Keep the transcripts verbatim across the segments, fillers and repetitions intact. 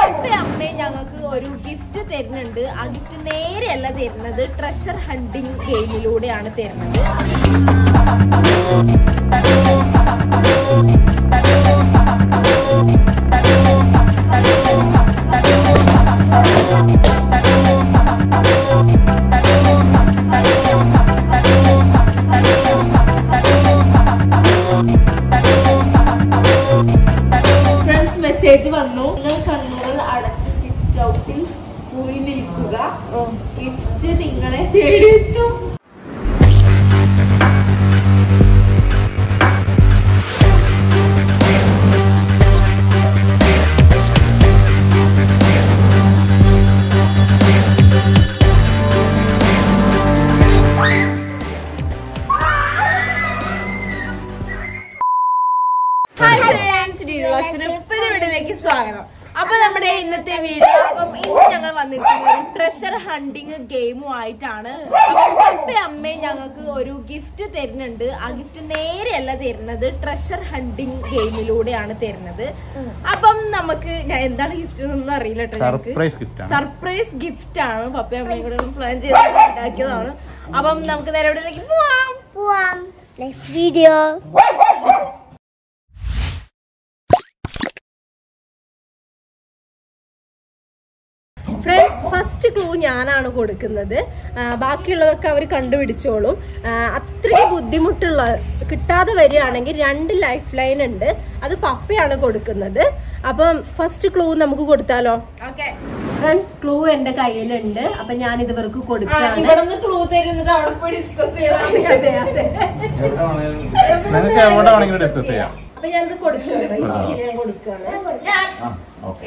അമ്മയും ഞങ്ങൾക്ക് ഒരു ഗിഫ്റ്റ് തരുന്നുണ്ട്. ആ ഗിഫ്റ്റ് നേരെയല്ല തരുന്നത്, ട്രഷർ ഹണ്ടിങ് ഗെയിമിലൂടെയാണ് തരുന്നത്. ഫ്രണ്ട്സ് മെസ്സേജ് വന്നു, നിങ്ങൾ കണ്ണുകൾ അടച്ച് സിറ്റ് ഔട്ടിൽ പോയി നിൽക്കുക, ഗിഫ്റ്റ് നിങ്ങളെ തേടിയെത്തും. വീഡിയോയിലേക്ക് സ്വാഗതം. അപ്പൊ നമ്മുടെ ഇന്നത്തെ വീഡിയോ, അപ്പം ഇന്ന് ഞങ്ങൾ വന്നിരിക്കുന്നത് ട്രഷർ ഹണ്ടിങ് ഗെയിമുമായിട്ടാണ്. അപ്പൊ അമ്മയും ഞങ്ങൾക്ക് ഒരു ഗിഫ്റ്റ് തരുന്നുണ്ട്. ആ ഗിഫ്റ്റ് നേരെയല്ല തരുന്നത്, ട്രഷർ ഹണ്ടിങ് ഗെയിമിലൂടെയാണ് തരുന്നത്. അപ്പം നമുക്ക് ഞാൻ എന്താണ് ഗിഫ്റ്റ് എന്നൊന്നും അറിയില്ല കേട്ടോ. ഞങ്ങൾക്ക് സർപ്രൈസ് ഗിഫ്റ്റ് ആണ്. പപ്പയും അമ്മയും കൂടെ പ്ലാൻ ചെയ്ത് ഉണ്ടാക്കിയതാണ്. അപ്പം നമുക്ക് നേരെ എവിടെയിലേക്ക് പോവാം പോവാം next video. Friends, first clue ഞാനാണ് കൊടുക്കുന്നത്. ബാക്കിയുള്ളതൊക്കെ അവർ കണ്ടുപിടിച്ചോളും. അത്രയും ബുദ്ധിമുട്ടുള്ള കിട്ടാതെ വരികയാണെങ്കിൽ രണ്ട് ലൈഫ് ലൈൻ ഉണ്ട്, അത് പപ്പയാണ് കൊടുക്കുന്നത്. അപ്പം ഫസ്റ്റ് ക്ലൂ നമുക്ക് കൊടുത്താലോ? ഓക്കെ ഫ്രണ്ട്സ്, ക്ലൂ എന്റെ കയ്യിലുണ്ട്. അപ്പൊ ഞാൻ ഇതുവർക്ക് കൊടുക്കാം. ഇവിടെ ക്ലൂ തരുന്നിട്ട് അവിടെ പോയി ഡിസ്കസ് ചെയ്യണം. അതെ അതെ, അപ്പൊ ഞാനിത് കൊടുക്കുകയാണ്. ഞാൻ കൊടുക്കുകയാണ്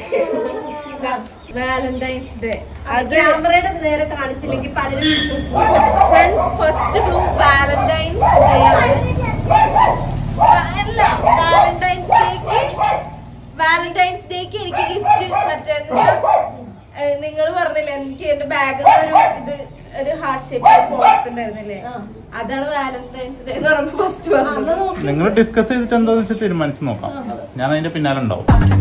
വാലന്റൈൻസ് ഡേ. അത് ക്യാമറയുടെ നേരെ കാണിച്ചില്ലെങ്കിൽ പലരും വിശ്വസിക്കും. Friends, first clue Valentine's day ആണ്. അല്ല, വാലന്റൈൻസ് ഡേക്ക് വാലന്റൈൻസ് ഡേക്ക് എനിക്ക് ഗിഫ്റ്റ് മറ്റേ നിങ്ങൾ പറഞ്ഞില്ലേ, എനിക്ക് എന്റെ ബാഗിൽ ഒരു ഇത് ഒരു ഹാർട്ട് ഷേപ്പ് ബോക്സ് ഉണ്ടായിരുന്നില്ലേ, അതാണ് വാലന്റൈൻസ് ഡേ എന്ന് പറയുമ്പോ ഫസ്റ്റ് വന്നത്. നിങ്ങൾ ഡിസ്കസ് ചെയ്തിട്ട് എന്താന്ന് വെച്ചാൽ തീരുമാനിച്ചു നോക്കാം. ഞാൻ അതിന്റെ പിന്നാലെ ഉണ്ടാവും.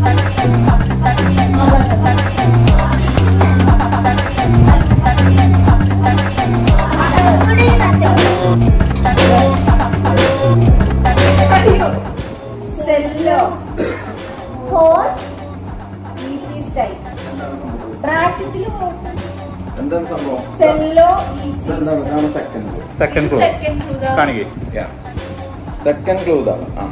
സെല്ലോ ഫോർ ഈസി സ്റ്റൈൽ ബ്രാക്കറ്റിൽ എന്താണ് സംഭവം? സെല്ലോ ഈസി. എന്താണ് സെക്കൻഡ് ക്ലൂ? സെക്കൻഡ് ക്ലൂ കാണിക്കേ. സെക്കൻഡ് ക്ലൂ ഇതാണ്. ആ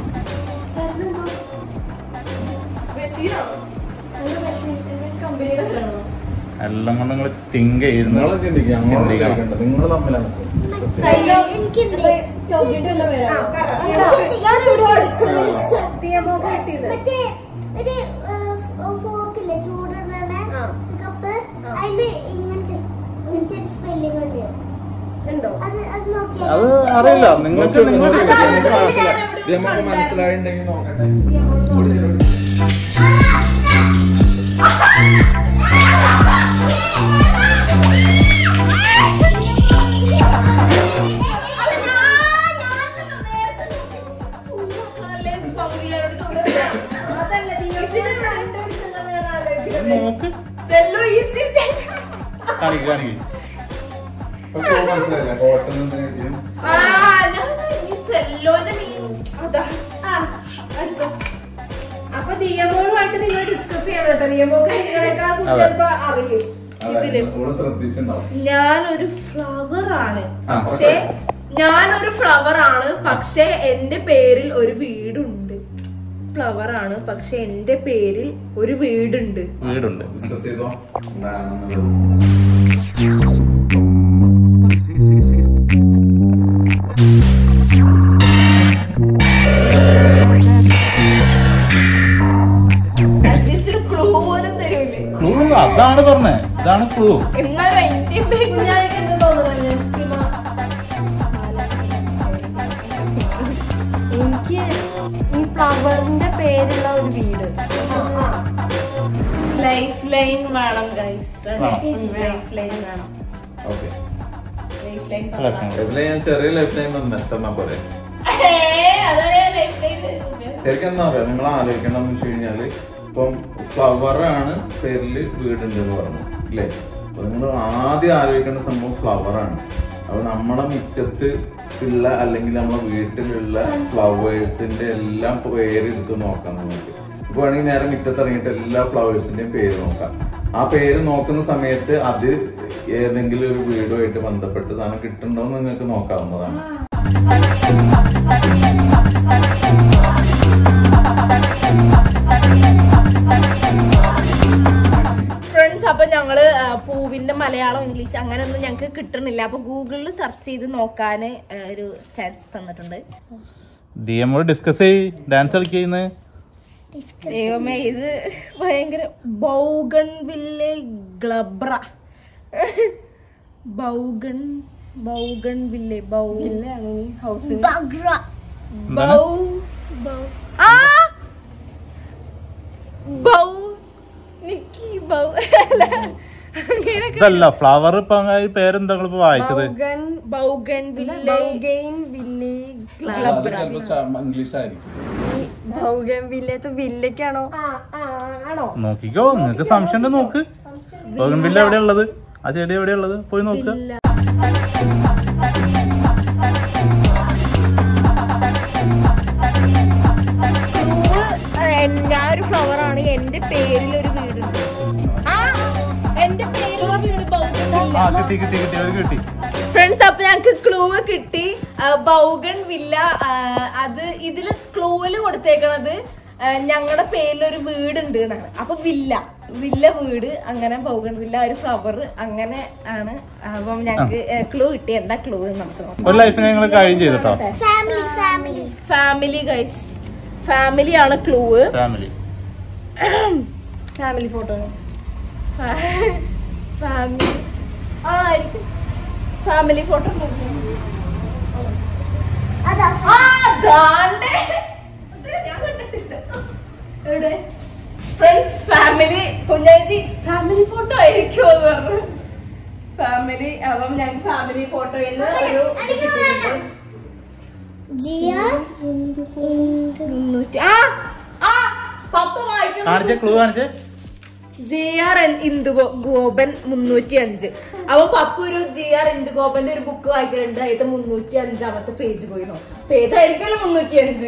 എല്ലാം കൊണ്ട് നിങ്ങൾ തിങ്ക് ചെയ്യുന്നു. നിങ്ങൾ ചിന്തിക്കുക, നിങ്ങൾ തമ്മിലാണ്. അത് അറിയില്ല നിങ്ങൾക്ക്. നമുക്ക് മനസ്സിലായിട്ടുണ്ടെങ്കിൽ നോക്കട്ടെ. നോക്ക് കാണിക്ക് കാണിക്ക്. അപ്പൊ ദിയമോളുമായിട്ട് നിങ്ങൾ ഡിസ്കസ് ചെയ്യണം കേട്ടോ. ദിയമോക്ക് നിങ്ങളെക്കാൾ ചിലപ്പോ അറിയും. ഞാനൊരു ഫ്ലവർ ആണ്, പക്ഷെ ഞാനൊരു ഫ്ലവർ ആണ് പക്ഷെ എന്റെ പേരിൽ ഒരു വീടുണ്ട്. ഫ്ലവർ ആണ് പക്ഷെ എന്റെ പേരിൽ ഒരു വീടുണ്ട്. വീടുണ്ട്. ക്ലൂ പോലും തരൂല്ലേ? ക്ലൂ അതാണ് പറഞ്ഞേ, ഇതാണ് ക്ലൂ. എന്നാലും എന്ത് തോന്നുന്നു, എനിക്ക് ഈ ഫ്ലവറിന്റെ പേരുള്ള ഒരു വീട്. ലൈഫ് ലൈൻ വേണം ഗൈസ്, ലൈഫ് ലൈൻ വേണം. ഞാൻ ചെറിയ ലൈഫ് ലൈൻ ഒന്ന് എത്തന്നാ പോലെ. ശരിക്കും എന്താ പറയാ, നിങ്ങൾ ആലോചിക്കണം എന്ന് വെച്ച് കഴിഞ്ഞാല് ഇപ്പം ഫ്ലവറാണ് പേരില് വീടുണ്ട് എന്ന് പറഞ്ഞു അല്ലേ? അപ്പൊ നിങ്ങൾ ആദ്യം ആലോചിക്കേണ്ട സംഭവം ഫ്ലവറാണ്. അപ്പൊ നമ്മളെ മുറ്റത്ത് ഉള്ള അല്ലെങ്കിൽ നമ്മളെ വീട്ടിലുള്ള ഫ്ലവേഴ്സിന്റെ എല്ലാം പേരെടുത്ത് നോക്കാം നമുക്ക്. ഇപ്പൊ വേണമെങ്കിൽ നേരെ മുറ്റത്ത് ഇറങ്ങിയിട്ട് എല്ലാ ഫ്ലവേഴ്സിന്റെയും പേര് നോക്കാം. ആ പേര് നോക്കുന്ന സമയത്ത് അത് ഏതെങ്കിലും ഒരു വീടുമായിട്ട് ബന്ധപ്പെട്ട് സാധനം കിട്ടുന്നുണ്ടോ എന്ന് നിങ്ങൾക്ക് നോക്കാവുന്നതാണ്. ഫ്രണ്ട്സ്, അപ്പൊ ഞങ്ങള് പൂവിന്റെ മലയാളം ഇംഗ്ലീഷ് അങ്ങനെ ഒന്നും ഞങ്ങക്ക് കിട്ടണില്ല. അപ്പൊ ഗൂഗിളിൽ സെർച്ച് ചെയ്ത് നോക്കാന് ഒരു ചാൻസ് തന്നിട്ടുണ്ട്. ഡിസ്കസ് ചെയ്യ്, ഡാൻസ് കളിക്കുന്നത്. ദൈവമേ, ഇത് ഭയങ്കര ബൗഗൺ വില്ലെ ഗ്ലബ്ര ബൗഗൺ ബൗഗൺ വില്ലെ ബൗ ഹൗസ് ബൗ ബൗ ആ ബൗ നിക്കി ബൗ ഇതല്ല ഫ്ലവർ. ഇപ്പൊ പേരെന്താ ഇപ്പൊ വായിച്ചത്? ബൗഗൺ വില്ലെ ഇംഗ്ലീഷ് ആയിരിക്കും. വില്ലക്കാണോ? ആണോ? നോക്കിക്കോ, നിങ്ങക്ക് സംശയം ഉണ്ട് നോക്ക്. ബൗഗൺ വില്ല എവിടെയാ ഉള്ളത്? ആ ചെടി എവിടെയാ ഉള്ളത്? പോയി നോക്ക്. ഞാനൊരു ഫ്ലവർ ആണ്. എന്റെ പേരിലൊരു വീടുണ്ട്. ആ എന്റെ പേരിലുള്ള വീട് കിട്ടി കിട്ടി കിട്ടി അത് കിട്ടി. ഫ്രണ്ട്സ്, അപ്പൊ ഞങ്ങക്ക് ക്ലൂ കിട്ടി. Bougainvillea. അത് ഇതില് ക്ലൂവില് കൊടുത്തേക്കണത് ഞങ്ങളുടെ പേരിലൊരു വീടുണ്ട് എന്നാണ്. അപ്പൊ വില്ല വില്ല വീട് അങ്ങനെ ബൗഗൺ വില്ല ഒരു ഫ്ലവർ അങ്ങനെ ആണ്. അപ്പം ഞങ്ങക്ക് ക്ലൂ കിട്ടി. എന്താ ക്ലൂ നമുക്ക് ഫാമിലി ഗൈസ്. ഫാമിലി ആണ് clue. Family family photo family ആയിരിക്കും. ഫാമിലി ഫോട്ടോ ഫ്രണ്ട്സ്, ഫാമിലി കുഞ്ഞാച്ചി ഫാമിലി ഫോട്ടോ ആയിരിക്കുമോ എന്ന് പറഞ്ഞു. ഫാമിലി. അപ്പം ഞാൻ ഫാമിലി ഫോട്ടോയിന്ന് ഒരു പപ്പ വായിക്കണം. ജെ ആർ ഇന്ദു ഗോപൻ മുന്നൂറ്റി അഞ്ച്. അപ്പൊ പപ്പ ഒരു ജെ ആർ ഇന്ദു ഗോപന്റെ ഒരു ബുക്ക് വായിക്കലുണ്ട്. അതിന്റെ മുന്നൂറ്റി അഞ്ചാമത്തെ പേജ് പോയി നോക്കാം. പേജ് ആയിരിക്കുമല്ലോ മുന്നൂറ്റി അഞ്ച്.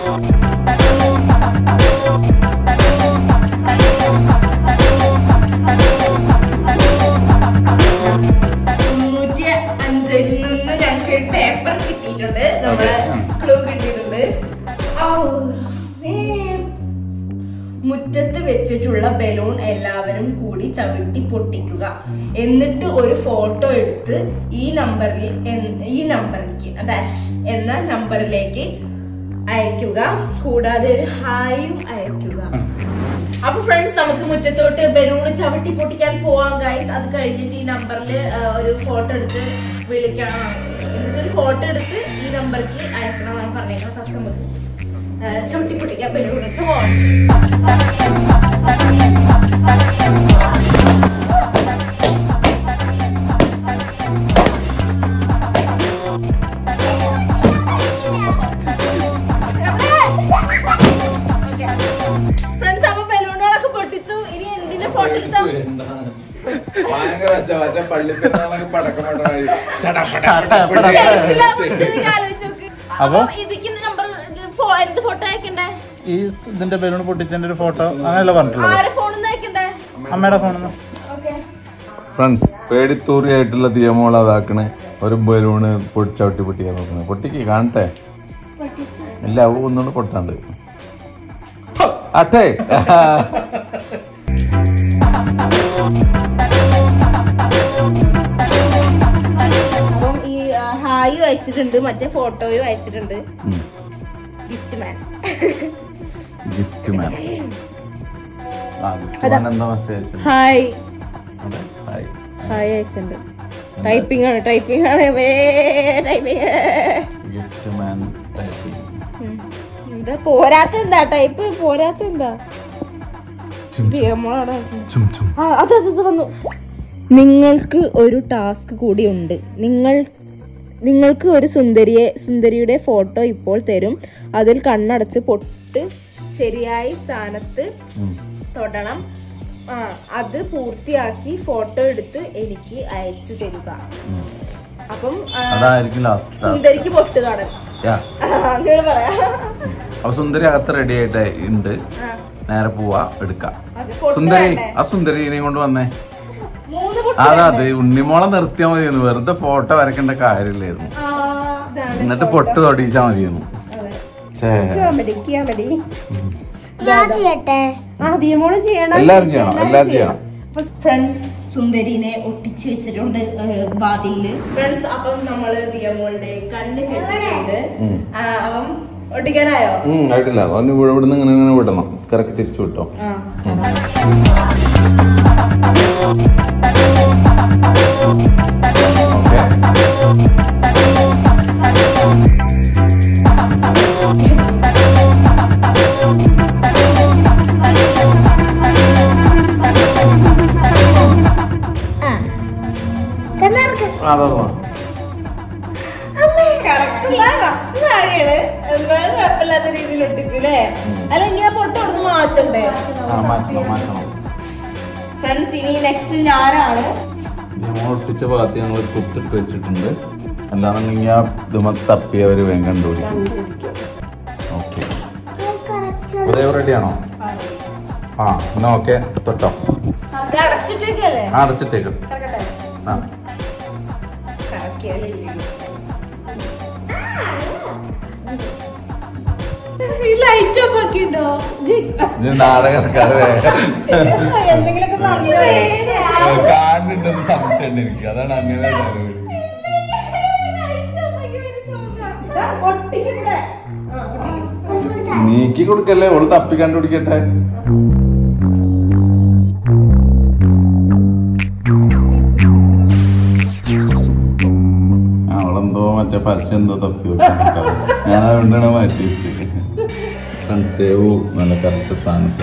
മുന്നൂറ്റി അഞ്ചിൽ നിന്ന് ഞങ്ങൾക്ക് പേപ്പർ കിട്ടിയിട്ടുണ്ട്. നമ്മള് ക്ലൂ കിട്ടിയിട്ടുണ്ട്. മുറ്റത്ത് വെച്ചിട്ടുള്ള ബലൂൺ എല്ലാവരും കൂടി ചവിട്ടി പൊട്ടിക്കുക. എന്നിട്ട് ഒരു ഫോട്ടോ എടുത്ത് ഈ നമ്പറിൽ ഈ നമ്പറിലേക്ക് ഡാഷ് എന്ന നമ്പറിലേക്ക് അയക്കുക. കൂടാതെ ഒരു ഹായും അയക്കുക. അപ്പൊ ഫ്രണ്ട്സ്, നമുക്ക് മുറ്റത്തോട്ട് ബലൂൺ ചവിട്ടി പൊട്ടിക്കാൻ പോവാം ഗൈസ്. അത് കഴിഞ്ഞിട്ട് ഈ നമ്പറിൽ ഒരു ഫോട്ടോ എടുത്ത് വിളിക്കണം. എന്നിട്ടൊരു ഫോട്ടോ എടുത്ത് ഈ നമ്പർക്ക് അയക്കണം എന്നാണ് പറഞ്ഞേക്കണം. കസ്റ്റമർക്ക് ചവിട്ടി പൊട്ടിക്കാൻ ബലൂണൊക്കെ പോകണം. ഫ്രണ്ട്സ്, അപ്പൊ ബലൂണുകളൊക്കെ പൊട്ടിച്ചു. ഇനി എന്തിന്റെ ഫോട്ടോ എടുത്താ? ഭയങ്കര പള്ളിപ്പെരുന്നാളൊക്കെ പടക്കം അപ്പൊ എന്ത് ഫോട്ടോ അയക്കണ്ടേ? ഈ ഇതിന്റെ ബലൂൺ പൊട്ടിച്ചതിന്റെ ഒരു ഫോട്ടോ അങ്ങനെയല്ല പറഞ്ഞിട്ടുള്ളത്. അമ്മയുടെ ഫോണിന്ന്. ഫ്രണ്ട്സ്, പേടിത്തൂറിയായിട്ടുള്ള തീയമോൾ അതാക്കണേ. ഒരു ബലൂണ് ചവിട്ടി പൊട്ടിക്കാൻ നോക്കണേ. പൊട്ടിക്ക് കാണട്ടെ. ഇല്ല, ഒന്നുകൊണ്ട് പൊട്ടാണ്ട് അട്ടേ. അപ്പം ഈ ഹായും അയച്ചിട്ടുണ്ട്, മറ്റേ ഫോട്ടോയും അയച്ചിട്ടുണ്ട്. Gift man. Gift man. Hi hi അയച്ചിട്ടുണ്ട്. ടൈപ്പിംഗ് ആണ് ടൈപ്പിംഗ് ആണ് ഗിഫ്റ്റ് മാൻ. എന്താ പോരാത്ത എന്താ ടൈപ്പ് പോരാത്ത എന്താ? വന്നു. നിങ്ങൾക്ക് ഒരു ടാസ്ക് കൂടി ഉണ്ട്. നിങ്ങൾ നിങ്ങൾക്ക് ഒരു സുന്ദരിയെ സുന്ദരിയുടെ ഫോട്ടോ ഇപ്പോൾ തരും. അതിൽ കണ്ണടച്ച് പൊട്ട് ശരിയായ സ്ഥാനത്ത് തൊടണം. ആ അത് പൂർത്തിയാക്കി ഫോട്ടോ എടുത്ത് എനിക്ക് അയച്ചു തരിക. അപ്പം സുന്ദരിക്ക് പൊട്ട് തൊടണം. അങ്ങനെ പറയാം. അപ്പൊ സുന്ദരി അകത്ത് റെഡി ആയിട്ട് ഉണ്ട്. നേരെ പോവാ എടുക്കാം. സുന്ദരി ആ സുന്ദരിനെ കൊണ്ട് വന്നേ. അതാ അത് ഉണ്ണിമോളെ നിർത്തിയാ മതിയായിരുന്നു. വെറുതെ ഫോട്ടോ വരക്കേണ്ട കാര്യമില്ലായിരുന്നു. എന്നിട്ട് പൊട്ട് തൊടിച്ചാ മതിയായിരുന്നു. എല്ലാരും ചെയ്യണം എല്ലാരും ചെയ്യണം. ഫ്രണ്ട്സ് സുന്ദരിനെ ഒട്ടിച്ചു വെച്ചിട്ടുണ്ട് വാതിലില്. ഫ്രണ്ട്സ് അപ്പം നമ്മള് ദിയമോളുടെ കണ്ണ് കെട്ടിട്ടുണ്ട്. അപ്പം ഒട്ടിക്കാനായോ? ആയിട്ടില്ല. ഇവിടുന്ന് ഇങ്ങനെ ഇങ്ങനെ വിടണം. കറക്റ്റ് തിരിച്ചു വിട്ടോ. കുഴപ്പമില്ലാത്ത രീതിയിൽ ഒട്ടിച്ചുല്ലേ? അല്ല ഇങ്ങനെ പൊട്ട് കൊടുത്ത് മാറ്റണ്ടേ? ഫ്രണ്ട്സ് ഇനി നെക്സ്റ്റ് ഞാനാണ്. ഒട്ടിച്ച ഭാഗത്ത് ഞങ്ങൾ കുത്തിട്ട് വെച്ചിട്ടുണ്ട്. അല്ലാന്നുണ്ടെങ്കിൽ ആ ഇതുമ തപ്പിയവര് വേഗം കണ്ടുപിടിക്കും. ഓക്കെ റെഡിയാണോ? ആ എന്നാ ഓക്കെ തൊട്ടോ. അടച്ചിട്ടേക്കല്ലേ? അടച്ചിട്ടേക്കും. ആ നാടകക്കാരെ കാണുന്നുണ്ടെന്ന് സംശയമുണ്ട് എനിക്ക്. അതാണ് അങ്ങനെ നീക്കി കൊടുക്കല്ലേ. ഓള് തപ്പി കണ്ടുപിടിക്കട്ടെ. അവളെന്തോ മറ്റേ പരസ്യം എന്തോ തപ്പി ഞാൻ അതുകൊണ്ടാണ് മാറ്റി വെച്ചത്. ഫ്രണ്ട്സ് ദേവു നല്ല കറക്റ്റ് സ്ഥാനത്ത്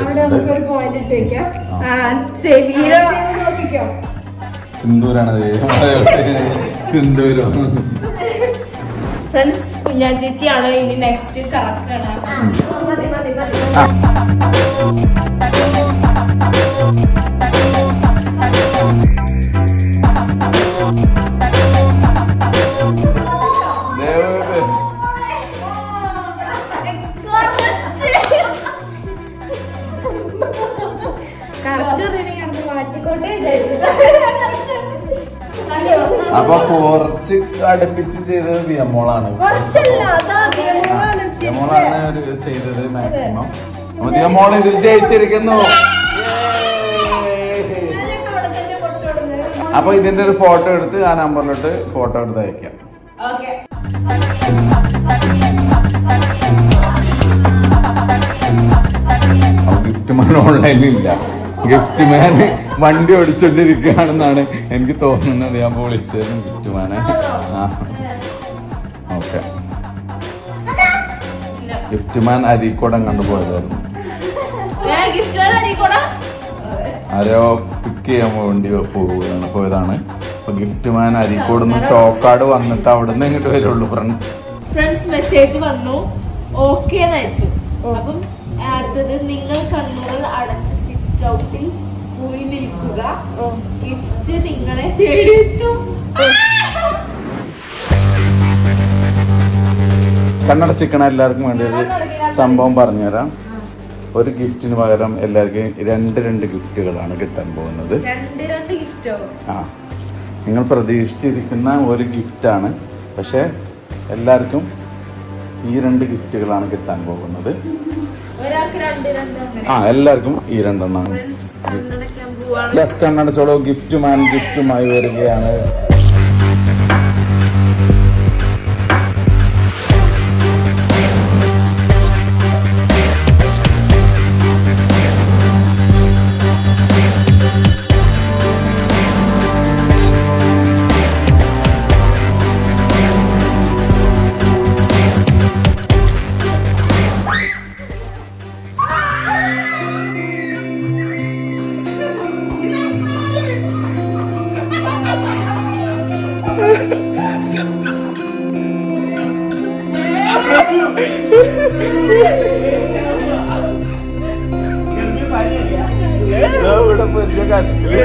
സിന്ദൂരാണ്. സിന്ദൂരം ഫ്രണ്ട്സ് കുഞ്ഞാ ചേച്ചിയാണ് ഇനി നെക്സ്റ്റ് കറക്റ്റാണ്. അപ്പൊ കുറച്ച് അടുപ്പിച്ച് ചെയ്തത് ദിയമോളാണ്. ദിയമോളാണ് ചെയ്തത് മാക്സിമം. ദിയമോൾ ഇതിൽ ജയിച്ചിരിക്കുന്നു. അപ്പൊ ഇതിന്റെ ഒരു ഫോട്ടോ എടുത്ത് ആ നമ്പറിലോട്ട് ഫോട്ടോ എടുത്ത് അയക്കാം. ഗിഫ്റ്റ് മാൻ ഓൺലൈനിലില്ല. ഗിഫ്റ്റ് മാൻ വണ്ടി ഓടിച്ചോണ്ടിരിക്കുകയാണെന്നാണ് എനിക്ക് തോന്നുന്നത്. ഞാൻ വിളിച്ചത് ഗിഫ്റ്റ് മാനെ. ആ ഓക്കെ. ഗിഫ്റ്റ് മാൻ അരീക്കോടം കണ്ടുപോയതായിരുന്നു. ആരോ പിക്ക് ചെയ്യാൻ വേണ്ടി പോവുകയാണ് പോയതാണ്. അപ്പൊ ഗിഫ്റ്റ് മാൻ അരീക്കോട് നിന്ന് ചോക്കാട് വന്നിട്ട് അവിടെ നിന്ന് ഇങ്ങോട്ട് വരുള്ളൂ. ഫ്രണ്ട്സ് ഫ്രണ്ട്സ് മെസ്സേജ് വന്നു. ഓക്കെ അയച്ചു. അപ്പം അടുത്തത് നിങ്ങൾ കണ്ണുകൾ അടച്ച് സിറ്റ് ഔട്ടിൽ പോയി നിൽക്കുക. ഗിഫ്റ്റ് നിങ്ങളെ തേടിയെത്തും. കണ്ണടച്ചിക്കണ എല്ലാവർക്കും വേണ്ടി ഒരു സംഭവം പറഞ്ഞുതരാം. ഒരു ഗിഫ്റ്റിന് പകരം എല്ലാവർക്കും രണ്ട് രണ്ട് ഗിഫ്റ്റുകളാണ് കിട്ടാൻ പോകുന്നത്. ആ നിങ്ങൾ പ്രതീക്ഷിച്ചിരിക്കുന്ന ഒരു ഗിഫ്റ്റാണ്. പക്ഷെ എല്ലാവർക്കും ഈ രണ്ട് ഗിഫ്റ്റുകളാണ് കിട്ടാൻ പോകുന്നത്. ആ എല്ലാവർക്കും ഈ രണ്ടെണ്ണമാണ്. യെസ് കണ്ണടച്ചോളൂ. ഗിഫ്റ്റ് മാൻ ഗിഫ്റ്റുമായി വരികയാണ്. गर्मी पानी പൊരിച്ച കരച്ചില്.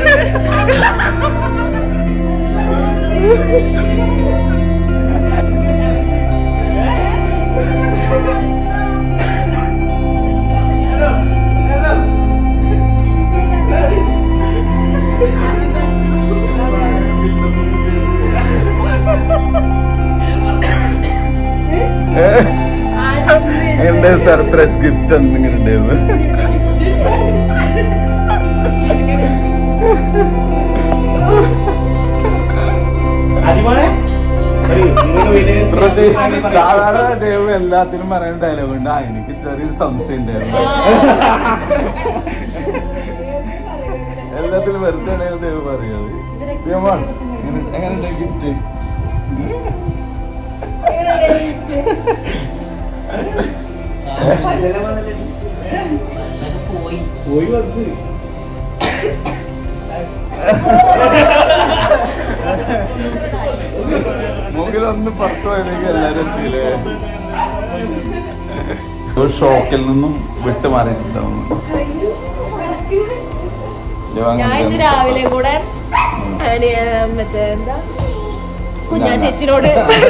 എന്റെ സർപ്രൈസ് ഗിഫ്റ്റ് എന്തിങ്ങനെ ഉണ്ടായിരുന്നു? സാധാരണ ദേവ് എല്ലാത്തിനും പറയുന്ന ഡയലോഗ് ഉണ്ട്. ആ എനിക്ക് ചെറിയൊരു സംശയം ഉണ്ടായിരുന്നു. എല്ലാത്തിലും വെറുതെ ദേവ് പറയുന്നത്. എങ്ങനെ ഗിഫ്റ്റ്? പോയി വന്ന് മുകിലൊന്ന് പുറത്തു പോയതെങ്കിൽ എല്ലാരും എത്തിയില്ലേ? ഒരു ഷോക്കിൽ നിന്നും വിട്ടു മാറിയിട്ടുണ്ടാവും. ഞാൻ ഇന്ന് രാവിലെ കൂടെ മറ്റേ എന്താ കുഞ്ഞാ ചേച്ചിനോട്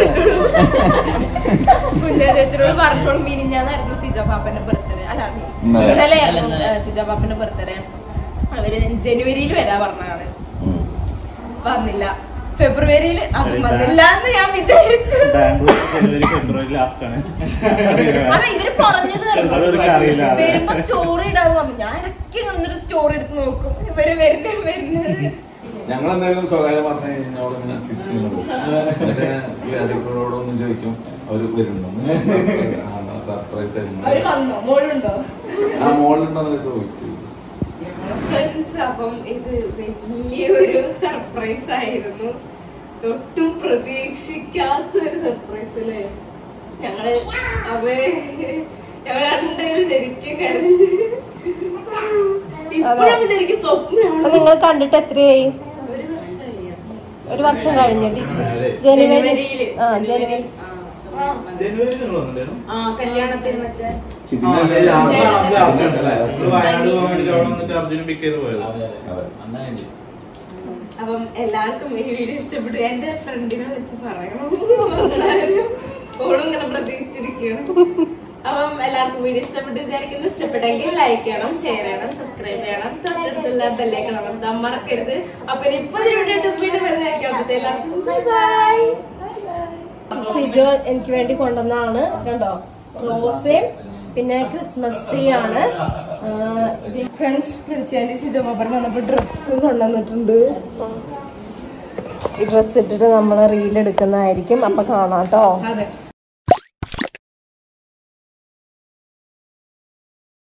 കുഞ്ഞാ ചേച്ചിനോട് പറഞ്ഞോളും. മിനിഞ്ഞാന്നായിരുന്നു സിജോ പാപ്പന്റെ ബർത്ത്ഡേ. അല്ല ഇന്നലെ സിജോ പാപ്പന്റെ ബർത്ത്ഡേ. അവര് ജനുവരിയിൽ വരാ പറഞ്ഞാണ്, വന്നില്ല. ഫെബ്രുവരിയിൽ അതും വന്നില്ല എന്ന് ഞാൻ വിചാരിച്ചു. അല്ല ഇവര് പറഞ്ഞത് വരുമ്പോ സ്റ്റോറി ഇടാന്ന് പറഞ്ഞു. ഞാൻ ഇടയ്ക്ക് നിന്നിട്ട് സ്റ്റോറി എടുത്ത് നോക്കും ഇവര് വരുന്നേ വരുന്നത്. ഞങ്ങൾ എന്തായാലും സ്വകാര്യം പറഞ്ഞു കഴിഞ്ഞാൽ ഇങ്ങനെ ചിരിച്ചോടൊന്നും ചോദിക്കും അവര് വരുന്നുണ്ടോ, സർപ്രൈസ് ആയിരുന്നു. ആ മോളുണ്ടോന്നൊക്കെ ചോദിച്ചു. അപ്പം ഇത് വലിയൊരു സർപ്രൈസ് ആയിരുന്നു. ഒട്ടും പ്രതീക്ഷിക്കാത്ത ഒരു സർപ്രൈസ് അല്ലേ. ഞങ്ങള് അവ ഞങ്ങൾ രണ്ടുപേരും ശരിക്കും കരഞ്ഞ് ഇപ്പോഴൊക്കെ ശരിക്കും സ്വപ്നമാണ്. നിങ്ങൾ കണ്ടിട്ട് എത്രയായി? ഒരു വർഷമായി. ഒരു വർഷം കഴിഞ്ഞു. ജനുവരിയില് ആ ജനുവരി ആ കല്യാണത്തിന് മറ്റേ അപ്പം എല്ലാവർക്കും ഈ വീഡിയോ ഇഷ്ടപ്പെട്ടു. എന്റെ ഫ്രണ്ടിനെ വിളിച്ച് പറയണം, ഓളും ഇങ്ങനെ പ്രതീക്ഷിച്ചിരിക്കണം. അപ്പം എല്ലാവർക്കും വീഡിയോ ഇഷ്ടപ്പെട്ടു വിചാരിക്കുന്നു. ഇഷ്ടപ്പെട്ടെങ്കിൽ ലൈക്ക് ചെയ്യണം, ഷെയർ ചെയ്യണം, സബ്സ്ക്രൈബ് ചെയ്യണം, തൊട്ടടുത്തുള്ള ബെല്ലൈക്കൺ അമർത്താൻ മറക്കരുത്. അപ്പൊ ഇപ്പൊ വീണ്ടും വരുന്നതായിരിക്കും. അപ്പത്തെ എല്ലാവർക്കും ബൈ ബൈ. സിജോ എനിക്ക് വേണ്ടി കൊണ്ടുവന്നതാണ്. കണ്ടോ, റോസയും പിന്നെ ക്രിസ്മസ് ട്രീ ആണ്. ഫ്രണ്ട്സ് വിളിച്ചാൽ സിജോ പാപ്പൻ വന്നപ്പോ ഡ്രസ്സ് കൊണ്ടുവന്നിട്ടുണ്ട്. ഈ ഡ്രസ്സ് ഇട്ടിട്ട് നമ്മള് റീൽ എടുക്കുന്നതായിരിക്കും. അപ്പൊ കാണാട്ടോ.